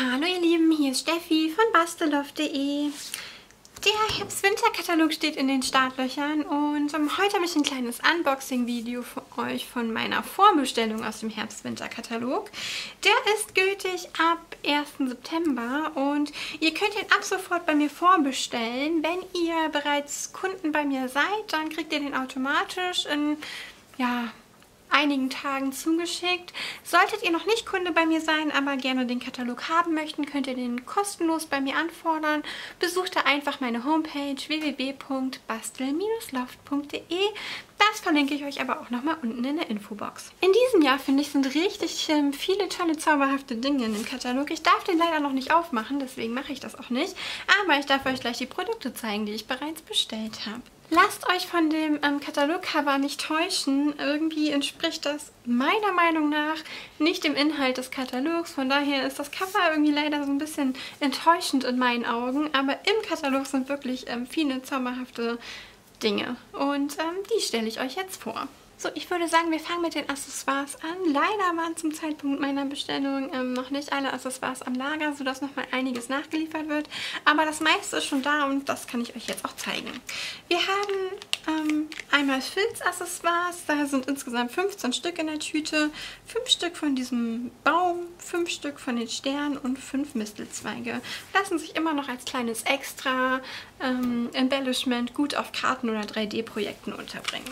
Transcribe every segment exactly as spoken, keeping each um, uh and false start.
Hallo ihr Lieben, hier ist Steffi von Basteloft punkt de. Der Herbst-Winter-Katalog steht in den Startlöchern und ähm, heute habe ich ein kleines Unboxing-Video für euch von meiner Vorbestellung aus dem Herbst-Winter-Katalog. Der ist gültig ab ersten September und ihr könnt ihn ab sofort bei mir vorbestellen. Wenn ihr bereits Kunden bei mir seid, dann kriegt ihr den automatisch in, ja, einigen Tagen zugeschickt. Solltet ihr noch nicht Kunde bei mir sein, aber gerne den Katalog haben möchten, könnt ihr den kostenlos bei mir anfordern. Besucht da einfach meine Homepage w w w punkt bastel Bindestrich loft punkt de. Das verlinke ich euch aber auch nochmal unten in der Infobox. In diesem Jahr, finde ich, sind richtig ähm, viele tolle, zauberhafte Dinge in dem Katalog. Ich darf den leider noch nicht aufmachen, deswegen mache ich das auch nicht. Aber ich darf euch gleich die Produkte zeigen, die ich bereits bestellt habe. Lasst euch von dem ähm, Katalogcover nicht täuschen. Irgendwie entspricht das meiner Meinung nach nicht dem Inhalt des Katalogs. Von daher ist das Cover irgendwie leider so ein bisschen enttäuschend in meinen Augen. Aber im Katalog sind wirklich ähm, viele zauberhafte Dinge. Und ähm, die stelle ich euch jetzt vor. So, ich würde sagen, wir fangen mit den Accessoires an. Leider waren zum Zeitpunkt meiner Bestellung ähm, noch nicht alle Accessoires am Lager, sodass noch mal einiges nachgeliefert wird. Aber das meiste ist schon da und das kann ich euch jetzt auch zeigen. Wir haben ähm, einmal Filzaccessoires. Da sind insgesamt fünfzehn Stück in der Tüte. fünf Stück von diesem Baum, fünf Stück von den Sternen und fünf Mistelzweige. Lassen sich immer noch als kleines Extra ähm, Embellishment gut auf Karten oder drei D Projekten unterbringen.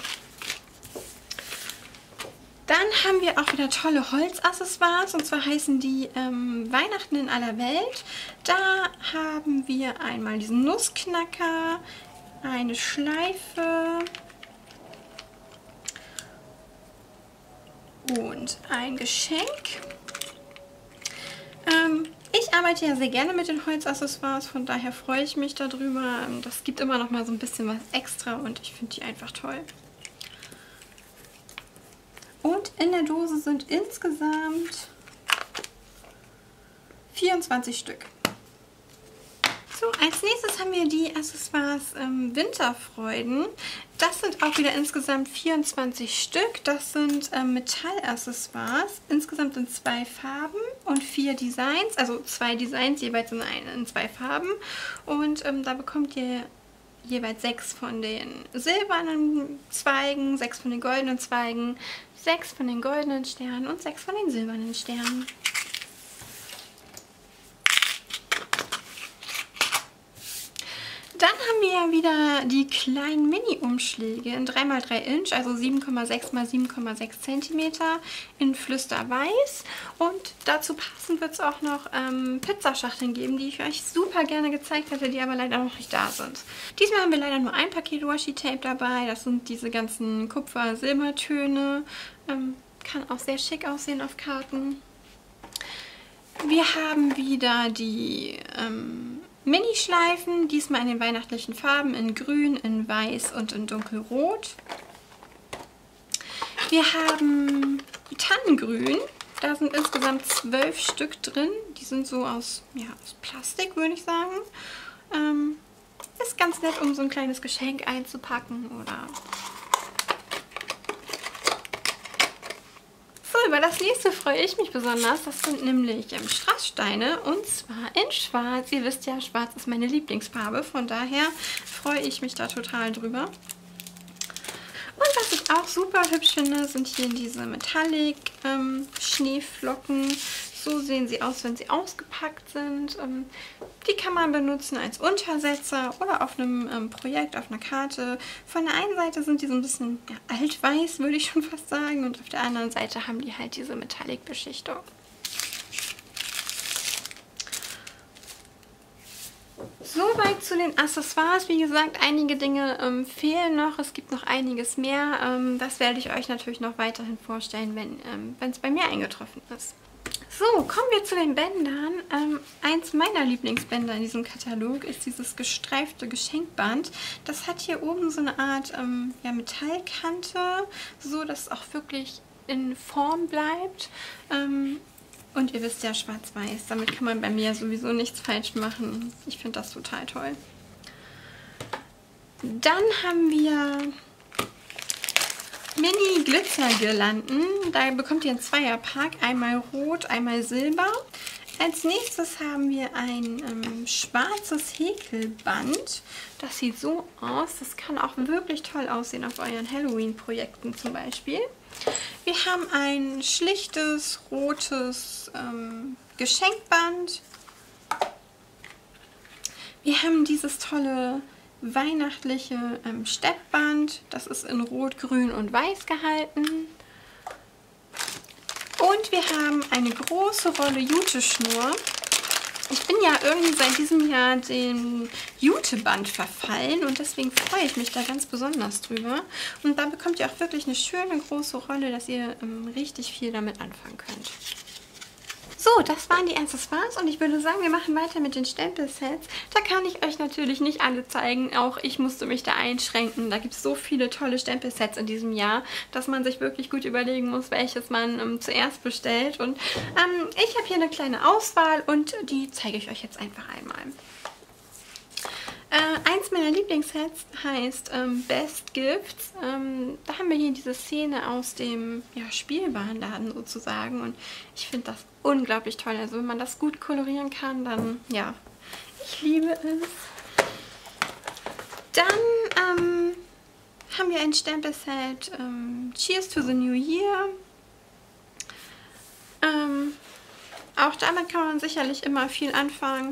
Dann haben wir auch wieder tolle Holzaccessoires, und zwar heißen die ähm, Weihnachten in aller Welt. Da haben wir einmal diesen Nussknacker, eine Schleife und ein Geschenk. Ähm, ich arbeite ja sehr gerne mit den Holzaccessoires, von daher freue ich mich darüber. Das gibt immer noch mal so ein bisschen was extra und ich finde die einfach toll. Und in der Dose sind insgesamt vierundzwanzig Stück. So, als nächstes haben wir die Accessoires ähm, Winterfreuden. Das sind auch wieder insgesamt vierundzwanzig Stück. Das sind ähm, Metallaccessoires, insgesamt in zwei Farben und vier Designs. Also zwei Designs, jeweils in, ein, in zwei Farben. Und ähm, da bekommt ihr jeweils sechs von den silbernen Zweigen, sechs von den goldenen Zweigen, sechs von den goldenen Sternen und sechs von den silbernen Sternen. Dann haben wir ja wieder die kleinen Mini-Umschläge in drei mal drei Inch, also sieben Komma sechs mal sieben Komma sechs Zentimeter in Flüsterweiß. Und dazu passend wird es auch noch ähm, Pizzaschachteln geben, die ich euch super gerne gezeigt hätte, die aber leider noch nicht da sind. Diesmal haben wir leider nur ein Paket Washi-Tape dabei. Das sind diese ganzen Kupfer-Silbertöne. Ähm, kann auch sehr schick aussehen auf Karten. Wir haben wieder die Ähm, Mini-Schleifen, diesmal in den weihnachtlichen Farben, in grün, in weiß und in dunkelrot. Wir haben Tannengrün, da sind insgesamt zwölf Stück drin. Die sind so aus, ja, aus Plastik, würde ich sagen. Ähm, ist ganz nett, um so ein kleines Geschenk einzupacken oder... Über das nächste freue ich mich besonders. Das sind nämlich ähm, Strasssteine und zwar in Schwarz. Ihr wisst ja, Schwarz ist meine Lieblingsfarbe, von daher freue ich mich da total drüber. Und was ich auch super hübsch finde, sind hier diese Metallic ähm, Schneeflocken. So sehen sie aus, wenn sie ausgepackt sind. Ähm, die kann man benutzen als Untersetzer oder auf einem ähm, Projekt, auf einer Karte. Von der einen Seite sind die so ein bisschen ja, altweiß, würde ich schon fast sagen. Und auf der anderen Seite haben die halt diese Metallic-Beschichtung. Soweit zu den Accessoires. Wie gesagt, einige Dinge ähm, fehlen noch. Es gibt noch einiges mehr. Ähm, das werde ich euch natürlich noch weiterhin vorstellen, wenn ähm, es bei mir eingetroffen ist. So, kommen wir zu den Bändern. Ähm, eins meiner Lieblingsbänder in diesem Katalog ist dieses gestreifte Geschenkband. Das hat hier oben so eine Art ähm, ja, Metallkante, so dass es auch wirklich in Form bleibt. Ähm, und ihr wisst ja, schwarz-weiß, damit kann man bei mir sowieso nichts falsch machen. Ich finde das total toll. Dann haben wir Mini-Glitzergirlanden. Da bekommt ihr einen Zweierpack, einmal rot, einmal silber. Als nächstes haben wir ein ähm, schwarzes Häkelband. Das sieht so aus. Das kann auch wirklich toll aussehen auf euren Halloween-Projekten zum Beispiel. Wir haben ein schlichtes rotes ähm, Geschenkband. Wir haben dieses tolle weihnachtliche ähm, Steppband. Das ist in Rot, Grün und Weiß gehalten. Und wir haben eine große Rolle Juteschnur. Ich bin ja irgendwie seit diesem Jahr dem Juteband verfallen und deswegen freue ich mich da ganz besonders drüber. Und da bekommt ihr auch wirklich eine schöne große Rolle, dass ihr ähm, richtig viel damit anfangen könnt. So, das waren die Accessoires und ich würde sagen, wir machen weiter mit den Stempelsets. Da kann ich euch natürlich nicht alle zeigen, auch ich musste mich da einschränken. Da gibt es so viele tolle Stempelsets in diesem Jahr, dass man sich wirklich gut überlegen muss, welches man ähm, zuerst bestellt. Und ähm, ich habe hier eine kleine Auswahl und die zeige ich euch jetzt einfach einmal. Äh, eins meiner Lieblingssets heißt ähm, Best Gifts. Ähm, da haben wir hier diese Szene aus dem ja, Spielwarenladen sozusagen und ich finde das unglaublich toll. Also wenn man das gut kolorieren kann, dann ja, ich liebe es. Dann ähm, haben wir ein Stempelset ähm, Cheers to the New Year. Ähm, auch damit kann man sicherlich immer viel anfangen.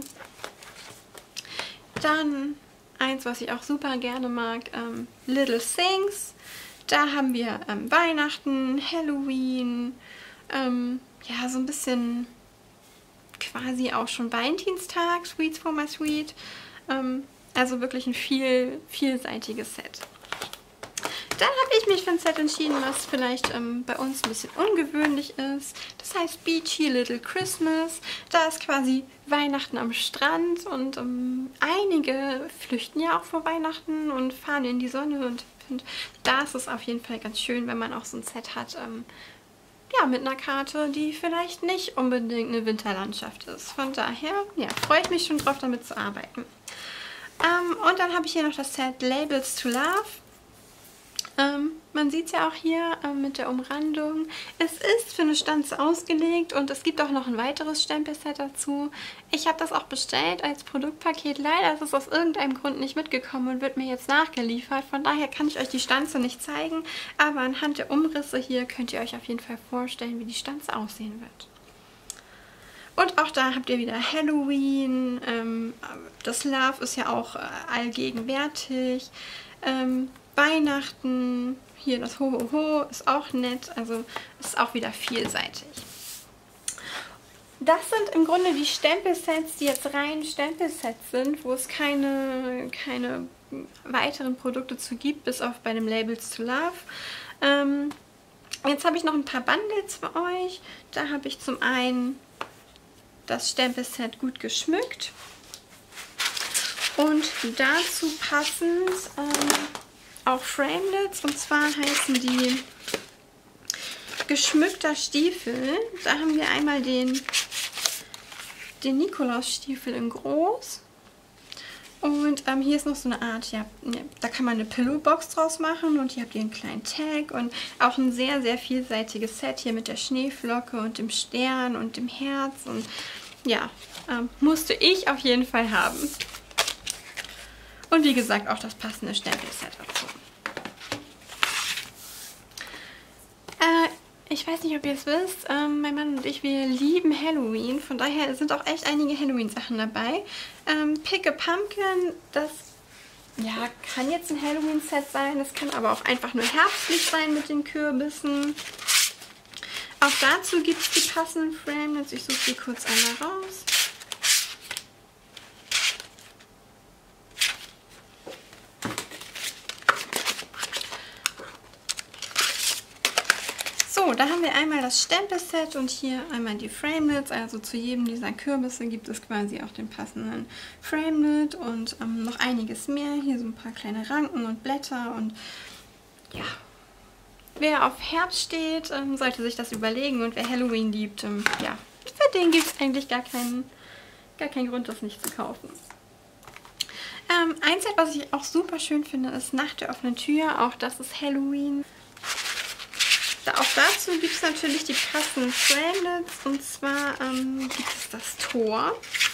Dann eins, was ich auch super gerne mag, ähm, Little Things. Da haben wir ähm, Weihnachten, Halloween, ähm, ja so ein bisschen quasi auch schon Valentinstag, Sweets for my Sweet. Ähm, also wirklich ein viel, vielseitiges Set. Dann habe ich mich für ein Set entschieden, was vielleicht ähm, bei uns ein bisschen ungewöhnlich ist. Das heißt Beachy Little Christmas. Da ist quasi Weihnachten am Strand und ähm, einige flüchten ja auch vor Weihnachten und fahren in die Sonne. Und ich finde, da ist es auf jeden Fall ganz schön, wenn man auch so ein Set hat, ähm, ja, mit einer Karte, die vielleicht nicht unbedingt eine Winterlandschaft ist. Von daher, ja, freue ich mich schon drauf, damit zu arbeiten. Ähm, und dann habe ich hier noch das Set Labels to Love. Ähm, man sieht es ja auch hier ähm, mit der Umrandung. Es ist für eine Stanze ausgelegt und es gibt auch noch ein weiteres Stempelset dazu. Ich habe das auch bestellt als Produktpaket. Leider ist es aus irgendeinem Grund nicht mitgekommen und wird mir jetzt nachgeliefert. Von daher kann ich euch die Stanze nicht zeigen, aber anhand der Umrisse hier könnt ihr euch auf jeden Fall vorstellen, wie die Stanze aussehen wird. Und auch da habt ihr wieder Halloween. Ähm, das Love ist ja auch äh, allgegenwärtig. Ähm, Weihnachten, hier das Ho Ho Ho ist auch nett, also ist auch wieder vielseitig. Das sind im Grunde die Stempelsets, die jetzt rein Stempelsets sind, wo es keine, keine weiteren Produkte zu gibt, bis auf bei dem Labels to Love. Ähm, jetzt habe ich noch ein paar Bundles für euch. Da habe ich zum einen das Stempelset Gut geschmückt und dazu passend ähm, auch Framelits, und zwar heißen die geschmückter Stiefel. Da haben wir einmal den, den Nikolausstiefel in groß und ähm, hier ist noch so eine Art, ja, da kann man eine Pillowbox draus machen und hier habt ihr einen kleinen Tag und auch ein sehr, sehr vielseitiges Set hier mit der Schneeflocke und dem Stern und dem Herz und ja, ähm, musste ich auf jeden Fall haben. Und wie gesagt, auch das passende Stempelset dazu. Äh, ich weiß nicht, ob ihr es wisst, ähm, mein Mann und ich, wir lieben Halloween. Von daher sind auch echt einige Halloween-Sachen dabei. Ähm, Pick a Pumpkin, das ja, kann jetzt ein Halloween-Set sein. Das kann aber auch einfach nur herbstlich sein mit den Kürbissen. Auch dazu gibt es die passenden Framelits. Ich suche die kurz einmal raus. So, da haben wir einmal das Stempelset und hier einmal die Framelits. Also zu jedem dieser Kürbisse gibt es quasi auch den passenden Framelit und ähm, noch einiges mehr. Hier so ein paar kleine Ranken und Blätter und ja. Wer auf Herbst steht, ähm, sollte sich das überlegen und wer Halloween liebt, ähm, ja, für den gibt es eigentlich gar keinen, gar keinen Grund, das nicht zu kaufen. Ähm, ein Set, was ich auch super schön finde, ist Nacht der offenen Tür. Auch das ist Halloween. Da, auch dazu gibt es natürlich die passenden Framelits. Und zwar ähm, gibt es das Tor.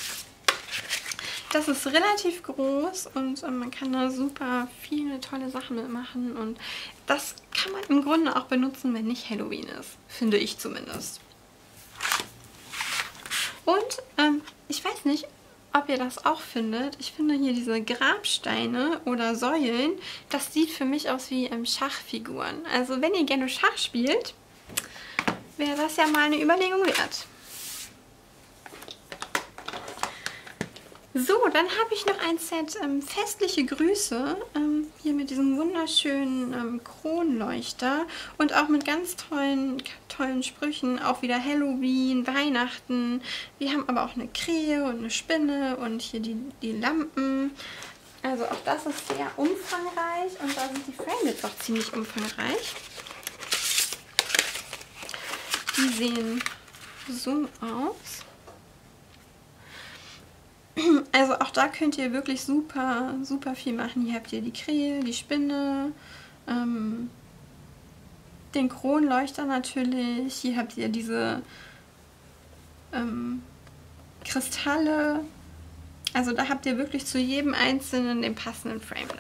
Das ist relativ groß und äh, man kann da super viele tolle Sachen mitmachen. Und das kann man im Grunde auch benutzen, wenn nicht Halloween ist. Finde ich zumindest. Und ähm, ich weiß nicht, ob ihr das auch findet. Ich finde hier diese Grabsteine oder Säulen, das sieht für mich aus wie ähm, Schachfiguren. Also wenn ihr gerne Schach spielt, wäre das ja mal eine Überlegung wert. So, dann habe ich noch ein Set ähm, festliche Grüße, ähm, hier mit diesem wunderschönen ähm, Kronleuchter und auch mit ganz tollen, tollen Sprüchen, auch wieder Halloween, Weihnachten. Wir haben aber auch eine Krähe und eine Spinne und hier die, die Lampen. Also auch das ist sehr umfangreich und da sind die Framelits auch ziemlich umfangreich. Die sehen so aus. Also auch da könnt ihr wirklich super, super viel machen. Hier habt ihr die Krähe, die Spinne, ähm, den Kronleuchter natürlich. Hier habt ihr diese ähm, Kristalle. Also da habt ihr wirklich zu jedem einzelnen den passenden Framelit.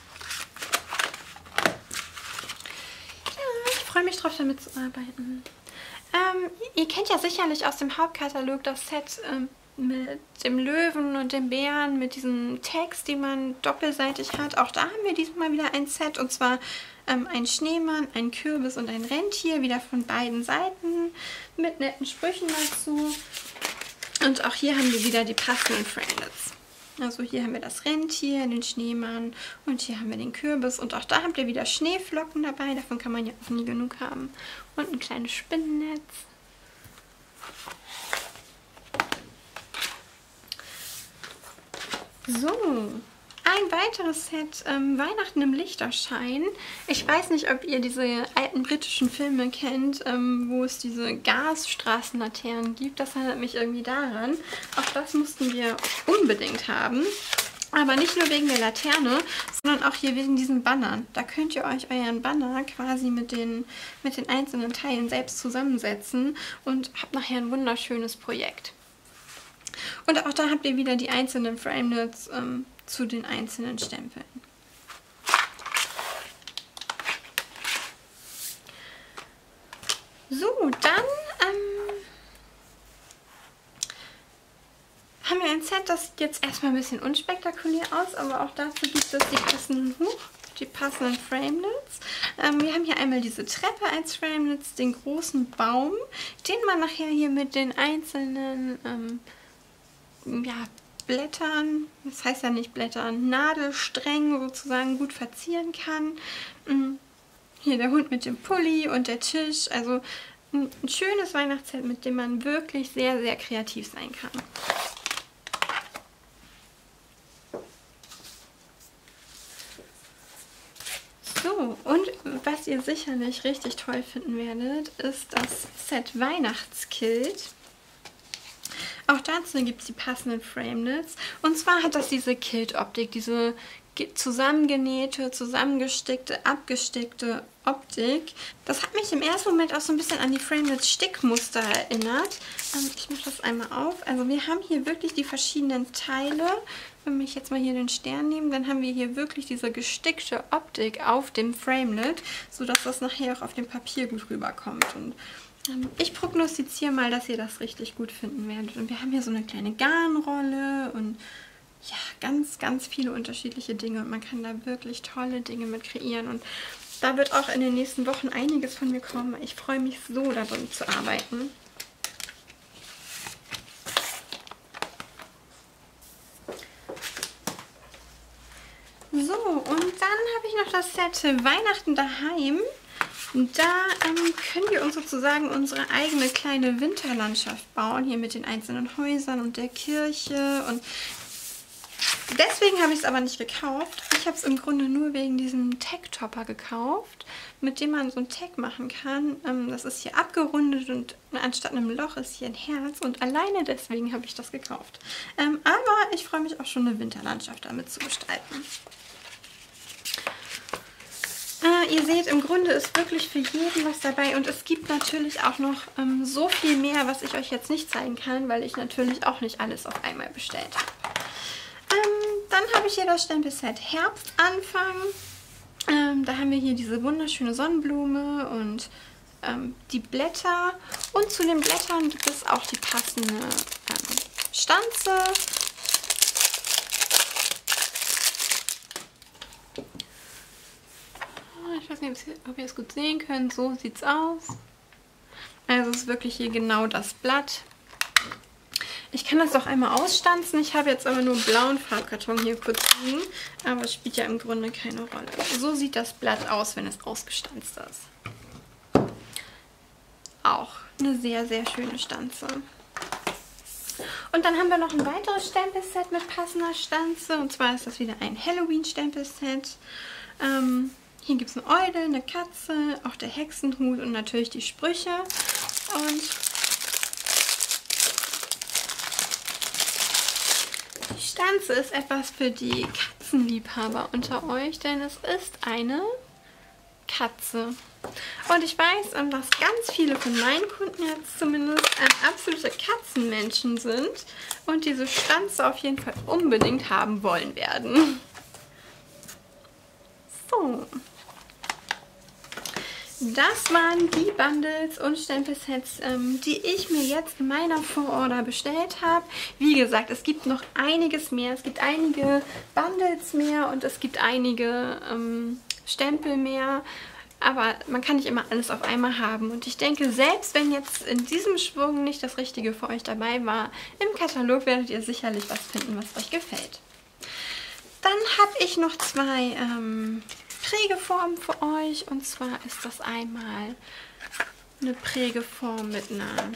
Ja, ich freue mich drauf, damit zu arbeiten. Ähm, ihr kennt ja sicherlich aus dem Hauptkatalog das Set ähm, mit dem Löwen und dem Bären, mit diesem Text, den man doppelseitig hat. Auch da haben wir diesmal wieder ein Set, und zwar ähm, ein Schneemann, ein Kürbis und ein Rentier, wieder von beiden Seiten, mit netten Sprüchen dazu. Und auch hier haben wir wieder die passenden Framelits. Also hier haben wir das Rentier, den Schneemann und hier haben wir den Kürbis. Und auch da habt ihr wieder Schneeflocken dabei, davon kann man ja auch nie genug haben. Und ein kleines Spinnennetz. So, ein weiteres Set, ähm, Weihnachten im Lichterschein. Ich weiß nicht, ob ihr diese alten britischen Filme kennt, ähm, wo es diese Gasstraßenlaternen gibt. Das erinnert mich irgendwie daran. Auch das mussten wir unbedingt haben. Aber nicht nur wegen der Laterne, sondern auch hier wegen diesen Bannern. Da könnt ihr euch euren Banner quasi mit den, mit den einzelnen Teilen selbst zusammensetzen und habt nachher ein wunderschönes Projekt. Und auch da habt ihr wieder die einzelnen Framelits ähm, zu den einzelnen Stempeln. So, dann ähm, haben wir ein Set, das sieht jetzt erstmal ein bisschen unspektakulär aus, aber auch dazu gibt es die passenden, Huch, die passenden Framelits. Ähm, wir haben hier einmal diese Treppe als Framelits, den großen Baum, den man nachher hier mit den einzelnen ähm, ja, Blättern, das heißt ja nicht Blättern, Nadelsträngen sozusagen gut verzieren kann. Hier der Hund mit dem Pulli und der Tisch, also ein schönes Weihnachtsset, mit dem man wirklich sehr, sehr kreativ sein kann. So, und was ihr sicherlich richtig toll finden werdet, ist das Set Weihnachtskilt. Auch dazu gibt es die passenden Framelits. Und zwar hat das diese Kilt-Optik, diese zusammengenähte, zusammengestickte, abgestickte Optik. Das hat mich im ersten Moment auch so ein bisschen an die Framelits-Stickmuster erinnert. Ich mache das einmal auf. Also wir haben hier wirklich die verschiedenen Teile. Wenn ich jetzt mal hier den Stern nehme, dann haben wir hier wirklich diese gestickte Optik auf dem Framelit, sodass das nachher auch auf dem Papier gut rüberkommt. Und ich prognostiziere mal, dass ihr das richtig gut finden werdet. Und wir haben hier so eine kleine Garnrolle und ja, ganz, ganz viele unterschiedliche Dinge. Und man kann da wirklich tolle Dinge mit kreieren. Und da wird auch in den nächsten Wochen einiges von mir kommen. Ich freue mich so, darin zu arbeiten. So, und dann habe ich noch das Set Weihnachten daheim. Da ähm, können wir uns sozusagen unsere eigene kleine Winterlandschaft bauen, hier mit den einzelnen Häusern und der Kirche. Und deswegen habe ich es aber nicht gekauft. Ich habe es im Grunde nur wegen diesem Tag-Topper gekauft, mit dem man so ein Tag machen kann. Ähm, das ist hier abgerundet und anstatt einem Loch ist hier ein Herz. Und alleine deswegen habe ich das gekauft. Ähm, aber ich freue mich auch schon, eine Winterlandschaft damit zu gestalten. ihr seht, im Grunde ist wirklich für jeden was dabei. Und es gibt natürlich auch noch ähm, so viel mehr, was ich euch jetzt nicht zeigen kann, weil ich natürlich auch nicht alles auf einmal bestellt habe. Ähm, dann habe ich hier das Stempelset Herbstanfang. Ähm, da haben wir hier diese wunderschöne Sonnenblume und ähm, die Blätter. Und zu den Blättern gibt es auch die passende ähm, Stanze. Ich weiß nicht, ob ihr es gut sehen könnt. So sieht es aus. Also es ist wirklich hier genau das Blatt. Ich kann das auch einmal ausstanzen. Ich habe jetzt aber nur einen blauen Farbkarton hier kurz liegen. Aber es spielt ja im Grunde keine Rolle. So sieht das Blatt aus, wenn es ausgestanzt ist. Auch eine sehr, sehr schöne Stanze. Und dann haben wir noch ein weiteres Stempelset mit passender Stanze. Und zwar ist das wieder ein Halloween-Stempelset. Ähm, hier gibt es eine Eule, eine Katze, auch der Hexenhut und natürlich die Sprüche. Und die Stanze ist etwas für die Katzenliebhaber unter euch, denn es ist eine Katze. Und ich weiß, dass ganz viele von meinen Kunden jetzt zumindest absolute Katzenmenschen sind und diese Stanze auf jeden Fall unbedingt haben wollen werden. So. Das waren die Bundles und Stempelsets, ähm, die ich mir jetzt in meiner Vororder bestellt habe. Wie gesagt, es gibt noch einiges mehr. Es gibt einige Bundles mehr und es gibt einige ähm, Stempel mehr. Aber man kann nicht immer alles auf einmal haben. Und ich denke, selbst wenn jetzt in diesem Schwung nicht das Richtige für euch dabei war, im Katalog werdet ihr sicherlich was finden, was euch gefällt. Dann habe ich noch zwei ähm, Prägeformen für euch. Und zwar ist das einmal eine Prägeform mit einer,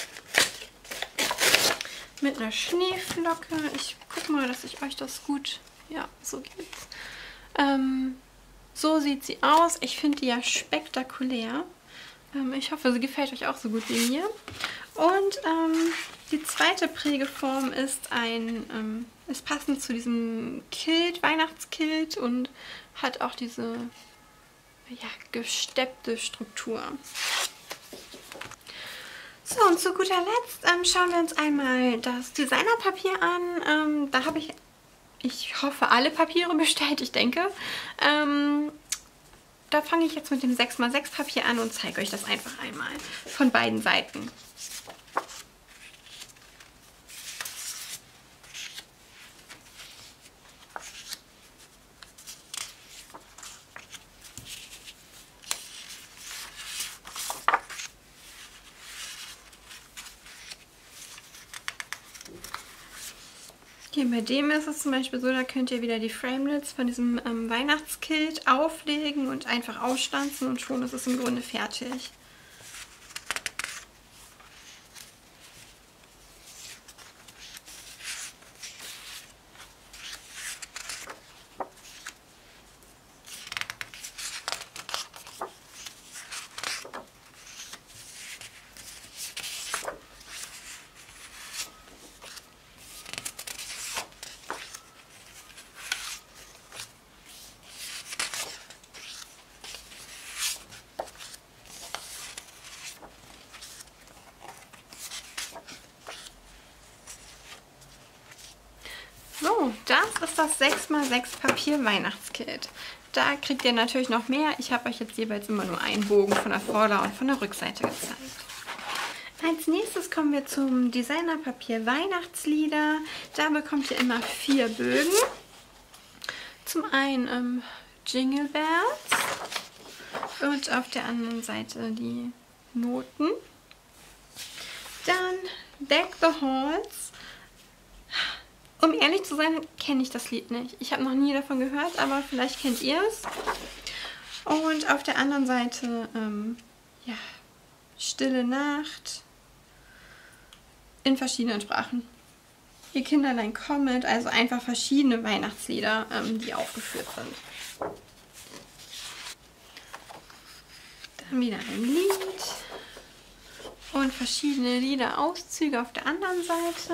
mit einer Schneeflocke. Ich gucke mal, dass ich euch das gut... Ja, so geht's. Ähm... So sieht sie aus. Ich finde die ja spektakulär. Ähm, ich hoffe, sie gefällt euch auch so gut wie mir. Und ähm, die zweite Prägeform ist ein, ähm, ist passend zu diesem Kilt, Weihnachtskilt und hat auch diese ja, gesteppte Struktur. So, und zu guter Letzt ähm, schauen wir uns einmal das Designerpapier an. Ähm, da habe ich... Ich hoffe, alle Papiere bestellt, ich denke. Ähm, da fange ich jetzt mit dem sechs mal sechs Papier an und zeige euch das einfach einmal von beiden Seiten. Hier bei dem ist es zum Beispiel so, da könnt ihr wieder die Framelits von diesem ähm, Weihnachtskilt auflegen und einfach ausstanzen und schon ist es im Grunde fertig. So, das ist das sechs mal sechs Papier Weihnachtskit. Da kriegt ihr natürlich noch mehr. Ich habe euch jetzt jeweils immer nur einen Bogen von der Vorder- und von der Rückseite gezeigt. Als nächstes kommen wir zum Designerpapier Weihnachtslieder. Da bekommt ihr immer vier Bögen. Zum einen ähm, Jingle Bells und auf der anderen Seite die Noten. Dann Deck the Halls. Um ehrlich zu sein, kenne ich das Lied nicht. Ich habe noch nie davon gehört, aber vielleicht kennt ihr es. Und auf der anderen Seite, ähm, ja, Stille Nacht in verschiedenen Sprachen. Ihr Kinderlein kommet, also einfach verschiedene Weihnachtslieder, ähm, die aufgeführt sind. Dann wieder ein Lied und verschiedene Liederauszüge auf der anderen Seite.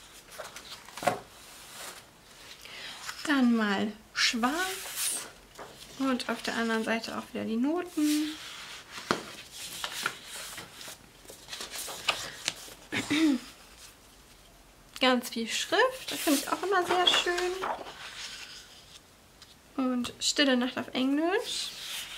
Dann mal schwarz Und auf der anderen Seite auch wieder die Noten. Ganz viel Schrift, das finde ich auch immer sehr schön. Und Stille Nacht auf Englisch.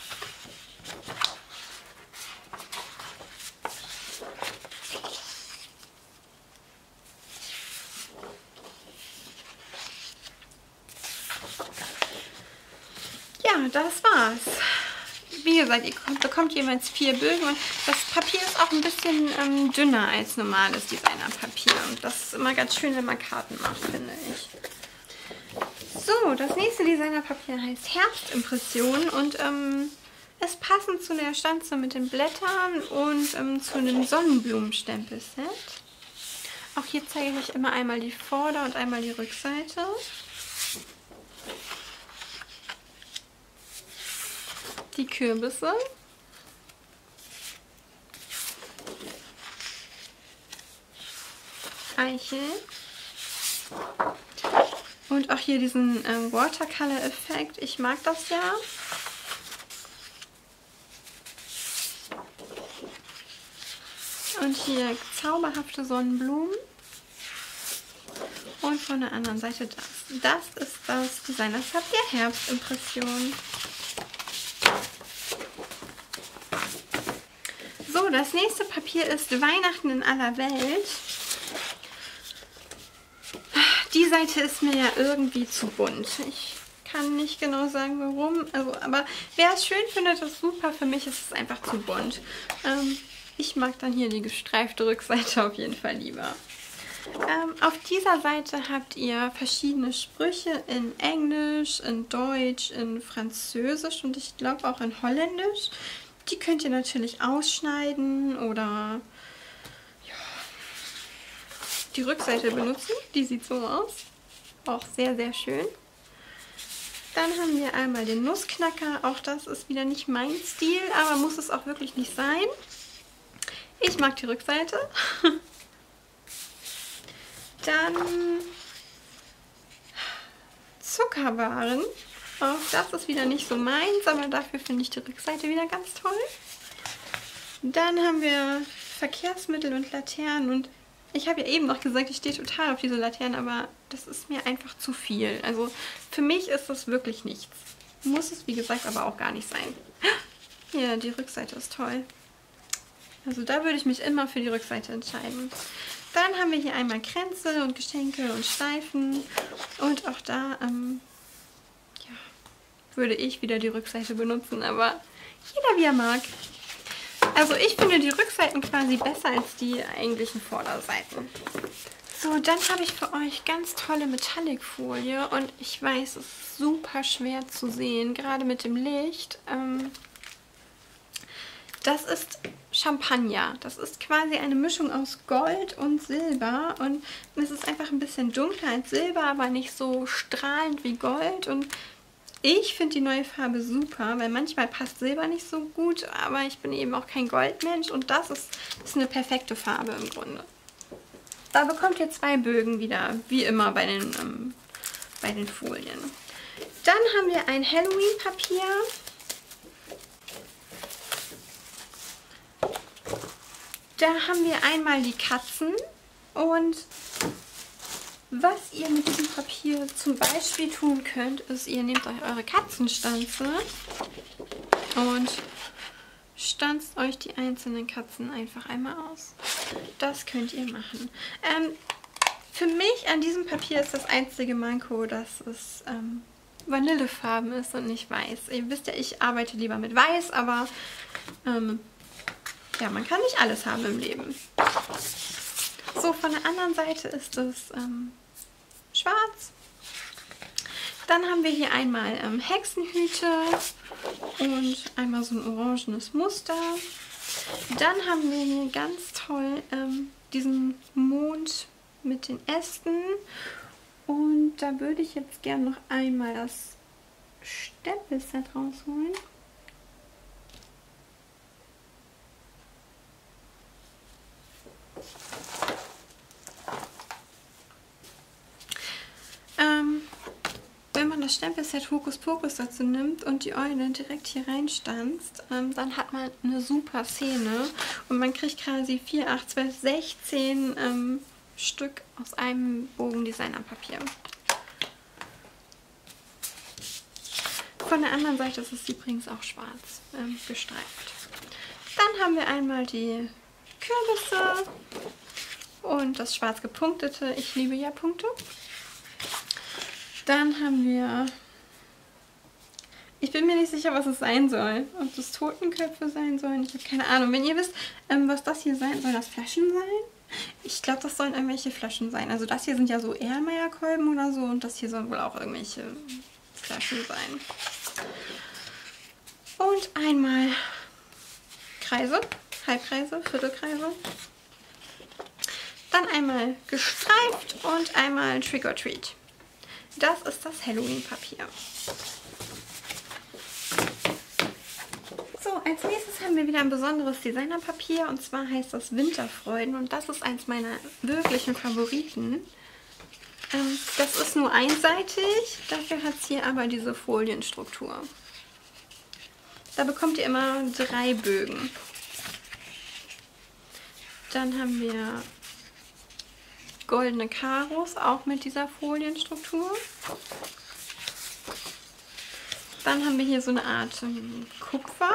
Ja, das war's. Wie gesagt, ihr bekommt jeweils vier Bögen und das Papier ist auch ein bisschen ähm, dünner als normales Designerpapier. Und das ist immer ganz schön, wenn man Karten macht, finde ich. So, das nächste Designerpapier heißt Herbstimpression und ähm, ist passend zu der Stanze mit den Blättern und ähm, zu einem Sonnenblumenstempelset. Auch hier zeige ich euch immer einmal die Vorder- und einmal die Rückseite. Die Kürbisse. Eichel. Und auch hier diesen äh, Watercolor-Effekt. Ich mag das ja. Und hier zauberhafte Sonnenblumen. Und von der anderen Seite das. Das ist das Designerpapier Herbstimpression. So, das nächste Papier ist Weihnachten in aller Welt. Die Seite ist mir ja irgendwie zu bunt. Ich kann nicht genau sagen, warum. Also, aber wer es schön findet, ist super. Für mich ist es einfach zu bunt. Ähm, ich mag dann hier die gestreifte Rückseite auf jeden Fall lieber. Ähm, auf dieser Seite habt ihr verschiedene Sprüche in Englisch, in Deutsch, in Französisch und ich glaube auch in Holländisch. Die könnt ihr natürlich ausschneiden oder ja, die Rückseite benutzen. Die sieht so aus. Auch sehr, sehr schön. Dann haben wir einmal den Nussknacker. Auch das ist wieder nicht mein Stil, aber muss es auch wirklich nicht sein. Ich mag die Rückseite. Dann Zuckerwaren. Auch das ist wieder nicht so meins, aber dafür finde ich die Rückseite wieder ganz toll. Dann haben wir Verkehrsmittel und Laternen und ich habe ja eben noch gesagt, ich stehe total auf diese Laternen, aber das ist mir einfach zu viel. Also für mich ist das wirklich nichts. Muss es wie gesagt aber auch gar nicht sein. Ja, die Rückseite ist toll. Also da würde ich mich immer für die Rückseite entscheiden. Dann haben wir hier einmal Kränze und Geschenke und Steifen und auch da ähm, ja, würde ich wieder die Rückseite benutzen, aber jeder wie er mag. Also ich finde die Rückseiten quasi besser als die eigentlichen Vorderseiten. So, dann habe ich für euch ganz tolle Metallic-Folie und ich weiß, es ist super schwer zu sehen, gerade mit dem Licht. Ähm, das ist Champagner. Das ist quasi eine Mischung aus Gold und Silber und es ist einfach ein bisschen dunkler als Silber, aber nicht so strahlend wie Gold und ich finde die neue Farbe super, weil manchmal passt Silber nicht so gut, aber ich bin eben auch kein Goldmensch und das ist, ist eine perfekte Farbe im Grunde. Da bekommt ihr zwei Bögen wieder, wie immer bei den, ähm, bei den Folien. Dann haben wir ein Halloween-Papier. Da haben wir einmal die Katzen und was ihr mit diesem Papier zum Beispiel tun könnt, ist, ihr nehmt euch eure Katzenstanze und stanzt euch die einzelnen Katzen einfach einmal aus. Das könnt ihr machen. Ähm, für mich an diesem Papier ist das einzige Manko, dass es ähm, Vanillefarben ist und nicht weiß. Ihr wisst ja, ich arbeite lieber mit Weiß, aber ähm, ja, man kann nicht alles haben im Leben. So, von der anderen Seite ist es ähm, schwarz. Dann haben wir hier einmal ähm, Hexenhüte und einmal so ein orangenes Muster. Dann haben wir hier ganz toll ähm, diesen Mond mit den Ästen. Und da würde ich jetzt gerne noch einmal das Stempelset rausholen. man das Stempelset Hokus Pokus dazu nimmt und die Eule direkt hier reinstanzt, ähm, dann hat man eine super Szene und man kriegt quasi vier, acht, zwölf, sechzehn ähm, Stück aus einem Bogen Designerpapier. Von der anderen Seite ist es übrigens auch schwarz ähm, gestreift. Dann haben wir einmal die Kürbisse und das schwarz gepunktete. Ich liebe ja Punkte. Dann haben wir, ich bin mir nicht sicher, was es sein soll. Ob das Totenköpfe sein sollen, ich habe keine Ahnung. Wenn ihr wisst, ähm, was das hier sein soll, das Flaschen sein? Ich glaube, das sollen irgendwelche Flaschen sein. Also das hier sind ja so Erlenmeyer-Kolben oder so und das hier sollen wohl auch irgendwelche Flaschen sein. Und einmal Kreise, Halbkreise, Viertelkreise. Dann einmal gestreift und einmal Trick or Treat. Das ist das Halloween-Papier. So, als nächstes haben wir wieder ein besonderes Designerpapier und zwar heißt das Winterfreuden und das ist eins meiner wirklichen Favoriten. Ähm, das ist nur einseitig, dafür hat es hier aber diese Folienstruktur. Da bekommt ihr immer drei Bögen. Dann haben wir goldene Karos, auch mit dieser Folienstruktur. Dann haben wir hier so eine Art ähm, Kupfer.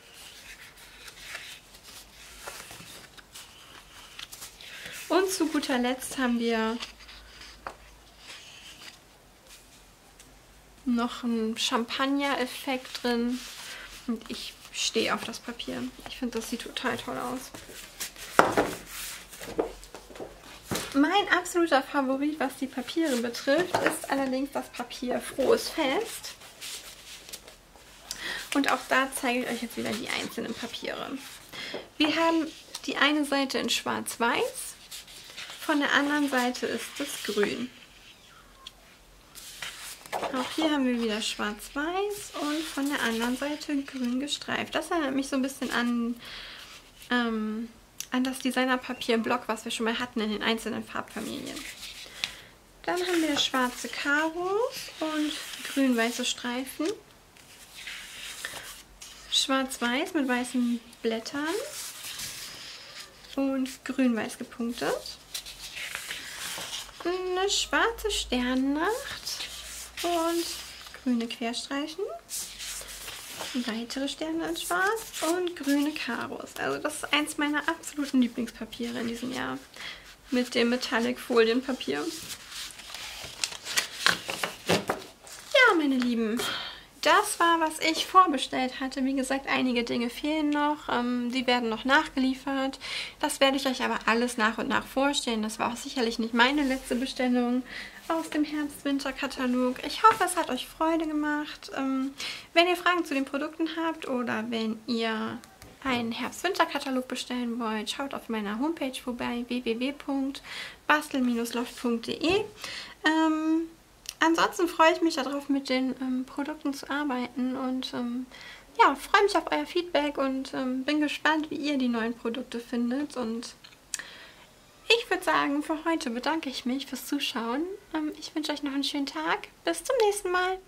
Und zu guter Letzt haben wir noch einen Champagner-Effekt drin. Und ich stehe auf das Papier. Ich finde, das sieht total toll aus. Mein absoluter Favorit, was die Papiere betrifft, ist allerdings das Papier Frohes Fest. Und auch da zeige ich euch jetzt wieder die einzelnen Papiere. Wir haben die eine Seite in schwarz-weiß, von der anderen Seite ist es grün. Auch hier haben wir wieder schwarz-weiß und von der anderen Seite grün gestreift. Das erinnert mich so ein bisschen an, ähm, an das Designerpapier-Block, was wir schon mal hatten in den einzelnen Farbfamilien. Dann haben wir schwarze Karos und grün-weiße Streifen. Schwarz-weiß mit weißen Blättern und grün-weiß gepunktet. Eine schwarze Sternennacht und grüne Querstreifen. Weitere Sterne in schwarz und grüne Karos. Also das ist eins meiner absoluten Lieblingspapiere in diesem Jahr. Mit dem Metallic Folienpapier. Ja, meine Lieben. Das war, was ich vorbestellt hatte. Wie gesagt, einige Dinge fehlen noch. Ähm, die werden noch nachgeliefert. Das werde ich euch aber alles nach und nach vorstellen. Das war auch sicherlich nicht meine letzte Bestellung aus dem Herbst-Winter-Katalog. Ich hoffe, es hat euch Freude gemacht. Ähm, wenn ihr Fragen zu den Produkten habt oder wenn ihr einen Herbst-Winter-Katalog bestellen wollt, schaut auf meiner Homepage vorbei, w w w punkt bastel Bindestrich loft punkt de. Ähm, Ansonsten freue ich mich darauf, mit den ähm, Produkten zu arbeiten und ähm, ja, freue mich auf euer Feedback und ähm, bin gespannt, wie ihr die neuen Produkte findet. Und ich würde sagen, für heute bedanke ich mich fürs Zuschauen. Ähm, ich wünsche euch noch einen schönen Tag. Bis zum nächsten Mal.